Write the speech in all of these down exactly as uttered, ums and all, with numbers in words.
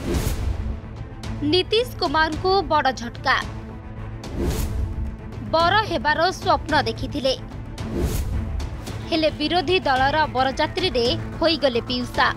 नीतीश कुमार को बड़ झटका बर हेबार स्वप्न देखिथिले हेले विरोधी दलर बरजात्री रे होइगले पिउसा।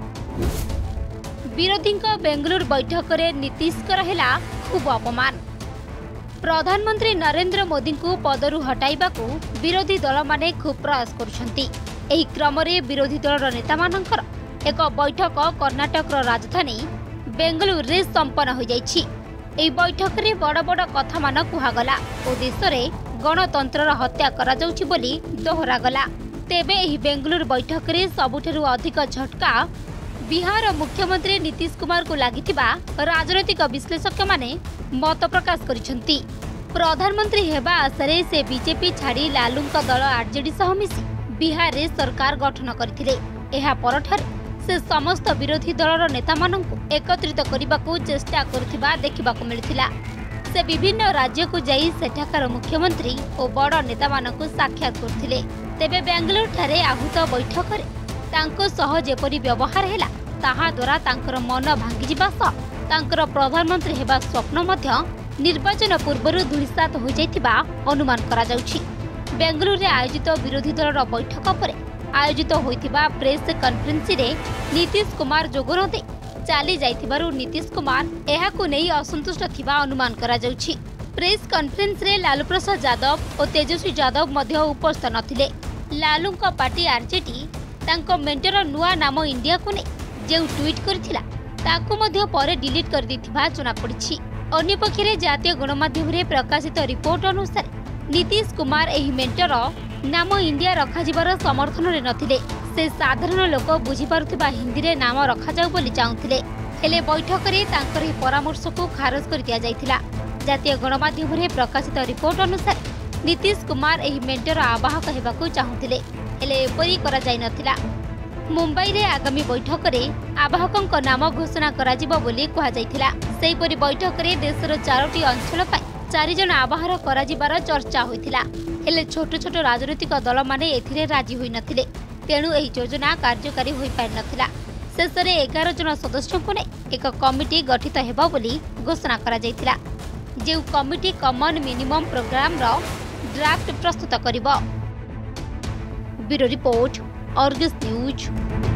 विरोधी बेंगलुरु बैठक रे नीतीश हेला खूब अपमान। प्रधानमंत्री नरेंद्र मोदी को पदरु हटाइबा को विरोधी दल माने खूब प्रयास करुछंती। एही क्रम रे विरोधी दलर नेता मानकर एक बैठक कर्नाटक राजधानी बेंगलुरु रे संपन्न हो जाइछि। एही बैठक रे बड़ बड़ कथा मान कुहागला और देश रे गणतंत्र हत्या करा जाउछि बोली दोहरागला। तेबे एही बेंगलुरु बैठक रे सबुठारु अधिक झटका बिहार मुख्यमंत्री नीतीश कुमार को लागिथिबा राजनैतिक विश्लेषक माने मत प्रकाश करिसंती। प्रधानमंत्री हेबा आसरे से बीजेपी छाड़ी लालूंका दल आरजेडी सह मिसी बिहार रे सरकार गठन करथिले। एहा परठार से समस्त विरोधी दलर नेता माननकु एकत्रित करबाकू चेष्टा करथिबा देखिबाकू मिलिथिला। से विभिन्न राज्य को जाई सेठाकार मुख्यमंत्री और बड़ नेता माननकु साक्षात करथिले। तेबे बेंगलुरु ठारे आहुत बैठक रे तांको सह जेपरि व्यवहार हेला ताहा द्वारा तांकर मन भांगी जिबा सह तांकर प्रधानमंत्री हेबा स्वप्न मध्य निर्वाचन पूर्वरु धूलिसात हो जाइथिबा अनुमान करा जाउछि। बेंगलुरु रे आयोजित विरोधी दलर बैठक पर आयोजित होइथिबा प्रेस कॉन्फ्रेंस रे नीतीश कुमार जोग न दे चाली जाइथिबारु नीतीश कुमार एहाकु नै असंतुष्ट थिबा अनुमान करा जाउछि। प्रेस कॉन्फ्रेंस रे लालू प्रसाद यादव और तेजस्वी यादव मध्य उपस्थित नथिले। लालू का पार्टी आरजेडी तांको मेंटर नुआ नाम इंडिया को नै जे ट्वीट करथिला ताकु मध्य परे डिलीट कर दिथिबा जना पड़िछि। अन्य पक्षरे जातीय गणमाध्यम रे प्रकाशित रिपोर्ट अनुसार नीतीश कुमार एही मेंटर नाम इंडिया रखा जिबार समर्थन रे नथिले। से साधारण लोक बुझी पारुथिबा हिंदी रे नाम रखा जाउ बोली चाहुथिले। हेले बैठक रे तांकर ही परामर्श को खारज कर दिया जाइथिला। जातीय गणमाध्यम रे प्रकाशित रिपोर्ट अनुसार नीतीश कुमार एही मेंटर आवाहक हेबाकू चाहुथिले हेले एपरि करा जाय नथिला। मुंबई रे आगामी बैठक रे आवाहकक नाम घोषणा करा जिवो बोली कहा जाइथिला। सेही परि बैठक रे देशर चारोटी अंचल पाई चारि जन आवाहन करा जिबार चर्चा होइथिला। हेले छोट छोट राजनीतिक दल माने एथिरे राजी होई नथिले। तेणु एही योजना कार्यकारी होई पारि नथिला। शेष रे एगार जन सदस्यों को एक कमिटी गठित हेबा बोली घोषणा करा जाइथिला। जे कमिटी कॉमन मिनिमम प्रोग्राम रो ड्राफ्ट प्रस्तुत करिवो। Bureau report, Argus news.